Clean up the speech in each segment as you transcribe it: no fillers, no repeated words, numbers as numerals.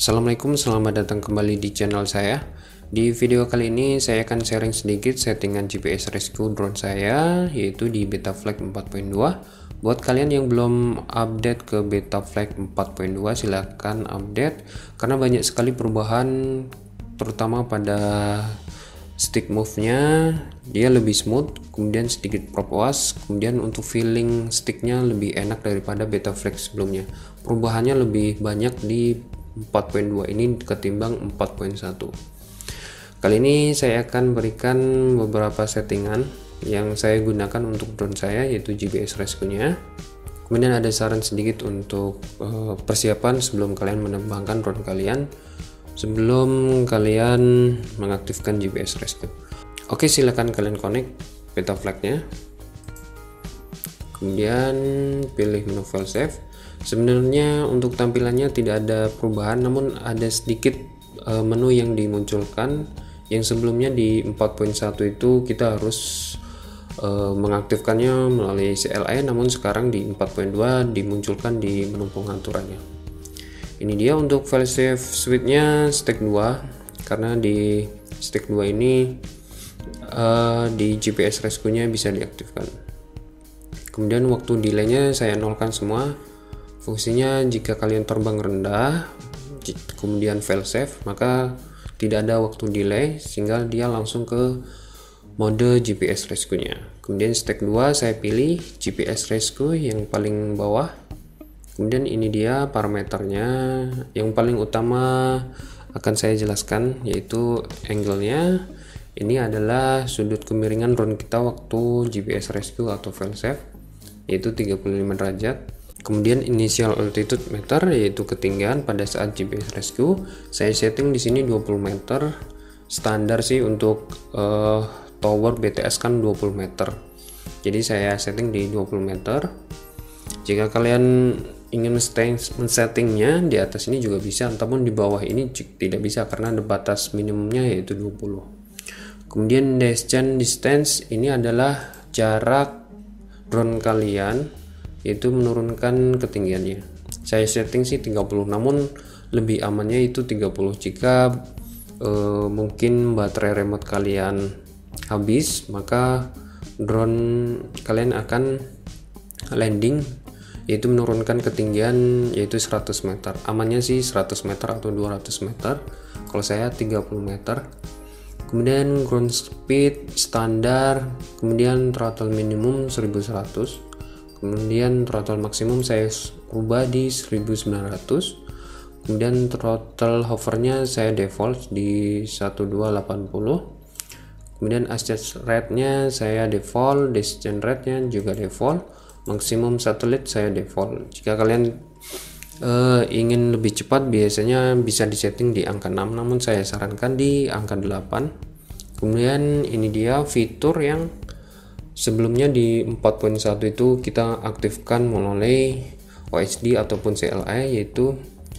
Assalamualaikum, selamat datang kembali di channel saya. Di video kali ini saya akan sharing sedikit settingan GPS rescue drone saya, yaitu di Betaflight 4.2. Buat kalian yang belum update ke Betaflight 4.2, silahkan update karena banyak sekali perubahan, terutama pada stick move-nya. Dia lebih smooth, kemudian sedikit prop wash, kemudian untuk feeling sticknya lebih enak daripada Betaflight sebelumnya. Perubahannya lebih banyak di 4.2 ini ketimbang 4.1. Kali ini saya akan berikan beberapa settingan yang saya gunakan untuk drone saya, yaitu GPS rescue-nya. Kemudian ada saran sedikit untuk persiapan sebelum kalian menerbangkan drone kalian, sebelum kalian mengaktifkan GPS rescue. Oke, silakan kalian connect Betaflight-nya. Kemudian pilih menu file save. Sebenarnya untuk tampilannya tidak ada perubahan, namun ada sedikit menu yang dimunculkan. Yang sebelumnya di 4.1 itu kita harus mengaktifkannya melalui CLI, namun sekarang di 4.2 dimunculkan di menu pengaturannya. Ini dia untuk file save suite-nya stack 2, karena di stack 2 ini di GPS rescue-nya bisa diaktifkan. Kemudian waktu delay-nya saya nolkan semua. Fungsinya jika kalian terbang rendah kemudian file save, maka tidak ada waktu delay sehingga dia langsung ke mode GPS rescue-nya. Kemudian stack 2 saya pilih GPS rescue yang paling bawah. Kemudian ini dia parameternya. Yang paling utama akan saya jelaskan, yaitu angle-nya. Ini adalah sudut kemiringan drone kita waktu GPS rescue atau file save, yaitu 35 derajat. Kemudian initial altitude meter, yaitu ketinggian pada saat GPS rescue. Saya setting di sini 20 meter. Standar sih untuk tower BTS kan 20 meter. Jadi saya setting di 20 meter. Jika kalian ingin men-settingnya di atas ini juga bisa, namun di bawah ini tidak bisa karena ada batas minimumnya yaitu 20. Kemudian descent distance, ini adalah jarak drone kalian, yaitu menurunkan ketinggiannya. Saya setting sih 30, namun lebih amannya itu 30 jika mungkin baterai remote kalian habis, maka drone kalian akan landing, yaitu menurunkan ketinggian yaitu 100 meter. Amannya sih 100 meter atau 200 meter, kalau saya 30 meter. Kemudian ground speed standar, kemudian throttle minimum 1100, kemudian throttle maksimum saya ubah di 1900, kemudian throttle hovernya saya default di 1280, kemudian access rate-nya saya default, descent rate-nya juga default, maksimum satelit saya default. Jika kalian ingin lebih cepat biasanya bisa disetting di angka 6, namun saya sarankan di angka 8. Kemudian ini dia fitur yang sebelumnya di 4.1 itu kita aktifkan melalui OSD ataupun CLI, yaitu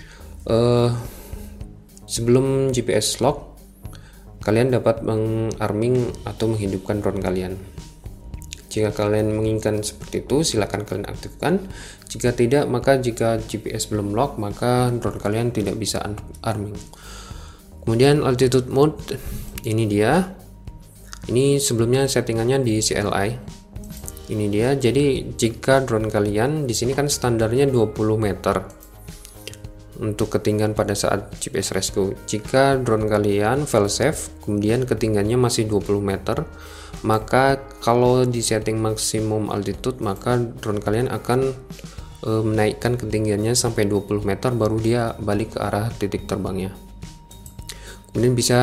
sebelum GPS lock kalian dapat mengarming atau menghidupkan drone kalian. Jika kalian menginginkan seperti itu, silakan kalian aktifkan. Jika tidak, maka jika GPS belum lock, maka drone kalian tidak bisa arming. Kemudian altitude mode, ini dia. Ini sebelumnya settingannya di CLI. Ini dia. Jadi jika drone kalian di sini kan standarnya 20 meter untuk ketinggian pada saat GPS rescue. Jika drone kalian fail safe, kemudian ketinggiannya masih 20 meter, maka kalau di setting maksimum altitude, maka drone kalian akan menaikkan ketinggiannya sampai 20 meter baru dia balik ke arah titik terbangnya. Kemudian bisa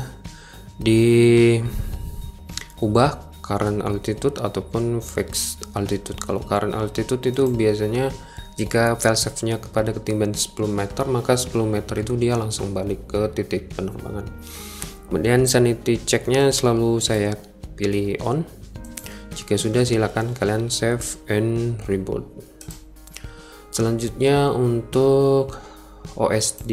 diubah current altitude ataupun fixed altitude. Kalau current altitude itu biasanya jika fail safe-nya kepada ketinggian 10 meter, maka 10 meter itu dia langsung balik ke titik penerbangan. Kemudian sanity check-nya selalu saya pilih on. Jika sudah, silakan kalian save and reboot. Selanjutnya untuk OSD,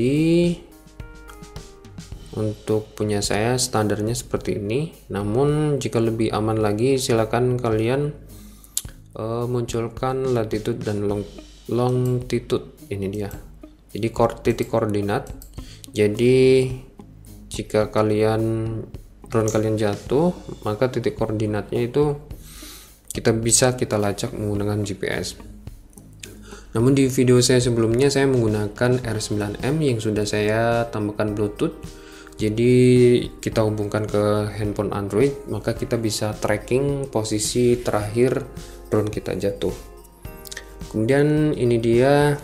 untuk punya saya standarnya seperti ini, namun jika lebih aman lagi silakan kalian munculkan latitude dan longitude. Ini dia. Jadi titik koordinat Jadi jika drone kalian jatuh, maka titik koordinatnya itu kita lacak menggunakan GPS. Namun di video saya sebelumnya saya menggunakan R9M yang sudah saya tambahkan Bluetooth. Jadi kita hubungkan ke handphone Android, maka kita bisa tracking posisi terakhir drone kita jatuh. Kemudian ini dia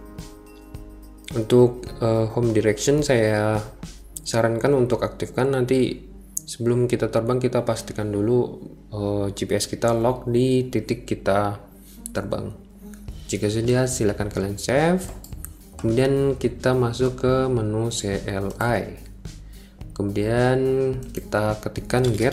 untuk home direction. Saya sarankan untuk aktifkan. Nanti sebelum kita terbang kita pastikan dulu GPS kita lock di titik kita terbang. Jika sudah, silakan kalian save. Kemudian kita masuk ke menu CLI. Kemudian kita ketikkan get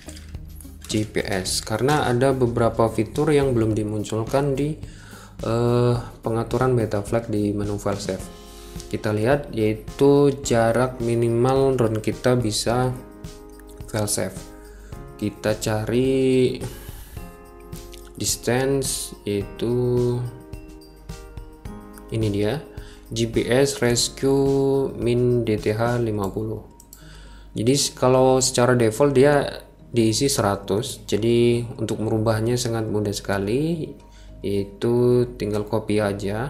GPS karena ada beberapa fitur yang belum dimunculkan di pengaturan Betaflight di menu file save. Kita lihat yaitu jarak minimal drone kita bisa file save. Kita cari distance, yaitu ini dia, GPS rescue min DTH 50. Jadi kalau secara default dia diisi 100. Jadi untuk merubahnya sangat mudah sekali, yaitu tinggal copy aja,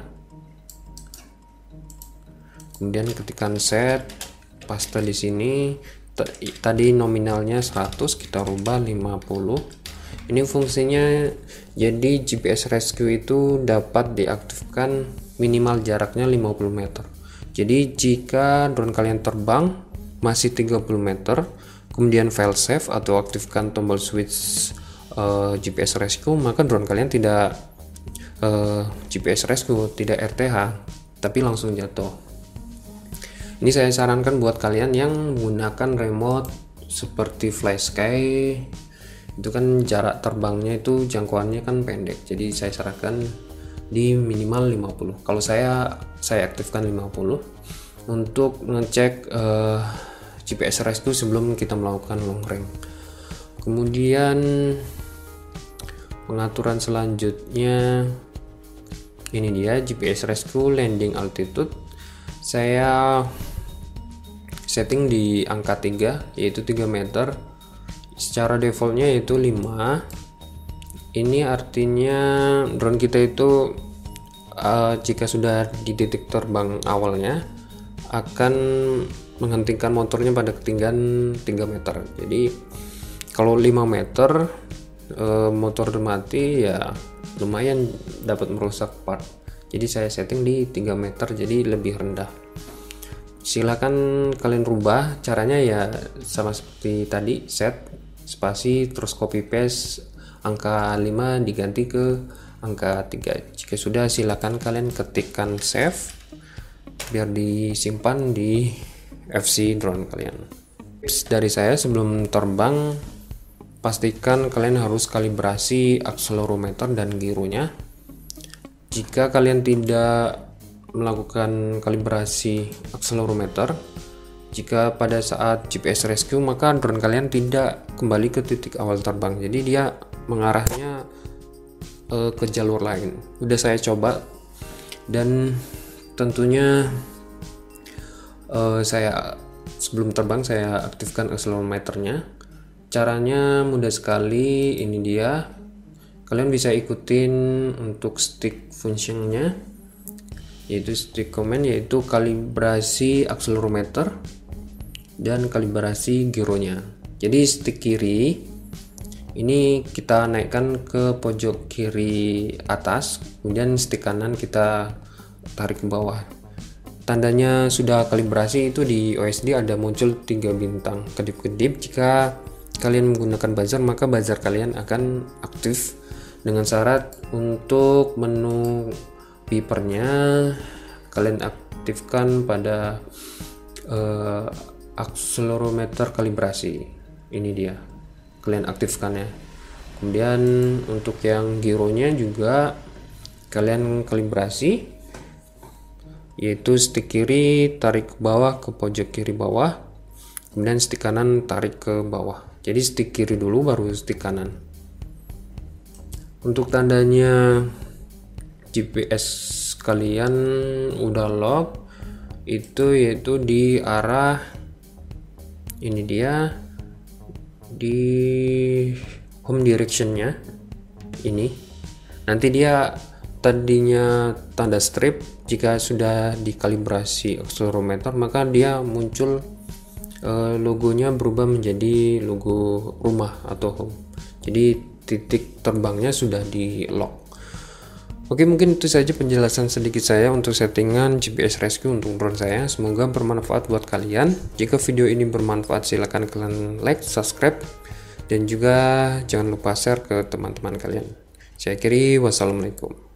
kemudian ketikkan set, paste di sini. Tadi nominalnya 100, kita rubah 50. Ini fungsinya, jadi GPS rescue itu dapat diaktifkan minimal jaraknya 50 meter. Jadi jika drone kalian terbang masih 30 meter, kemudian file save atau aktifkan tombol switch GPS rescue, maka drone kalian tidak GPS rescue, tidak RTH, tapi langsung jatuh. Ini saya sarankan buat kalian yang menggunakan remote seperti FlySky. Itu kan jarak terbangnya itu jangkauannya kan pendek, jadi saya sarankan di minimal 50. Kalau saya aktifkan 50 untuk ngecek GPS rescue sebelum kita melakukan long range. Kemudian pengaturan selanjutnya ini dia, GPS rescue landing altitude. Saya setting di angka 3, yaitu 3 meter. Secara defaultnya yaitu 5. Ini artinya drone kita itu jika sudah di titik terbang awalnya akan menghentikan motornya pada ketinggian 3 meter. Jadi kalau 5 meter motor mati, ya lumayan dapat merusak part. Jadi saya setting di 3 meter, jadi lebih rendah. Silakan kalian rubah caranya, ya sama seperti tadi, set spasi terus copy paste angka 5 diganti ke angka 3. Jika sudah, silakan kalian ketikkan save biar disimpan di FC drone kalian. Tips dari saya sebelum terbang, pastikan kalian harus kalibrasi akselerometer dan gironya. Jika kalian tidak melakukan kalibrasi akselerometer, jika pada saat GPS rescue, maka drone kalian tidak kembali ke titik awal terbang, jadi dia mengarahnya ke jalur lain. Udah saya coba dan tentunya saya sebelum terbang saya aktifkan akselerometernya. Caranya mudah sekali, ini dia. Kalian bisa ikutin untuk stick functionnya, yaitu stick command, yaitu kalibrasi akselerometer dan kalibrasi gironya. Jadi stick kiri ini kita naikkan ke pojok kiri atas, kemudian stick kanan kita tarik ke bawah. Tandanya sudah kalibrasi itu di OSD ada muncul 3 bintang kedip-kedip. Jika kalian menggunakan buzzer, maka buzzer kalian akan aktif, dengan syarat untuk menu beepernya kalian aktifkan pada akselerometer kalibrasi. Ini dia, kalian aktifkannya. Kemudian untuk yang gironya juga kalian kalibrasi, yaitu stick kiri tarik ke bawah ke pojok kiri bawah, kemudian stick kanan tarik ke bawah. Jadi stick kiri dulu baru stick kanan. Untuk tandanya GPS kalian udah lock, itu yaitu di arah ini dia di home directionnya ini. Nanti dia tadinya tanda strip, jika sudah dikalibrasi akselerometer maka dia muncul logonya berubah menjadi logo rumah atau home. Jadi titik terbangnya sudah di lock. Oke, mungkin itu saja penjelasan sedikit saya untuk settingan GPS Rescue untuk drone saya. Semoga bermanfaat buat kalian. Jika video ini bermanfaat silahkan kalian like, subscribe, dan juga jangan lupa share ke teman-teman kalian. Saya akhiri, wassalamualaikum.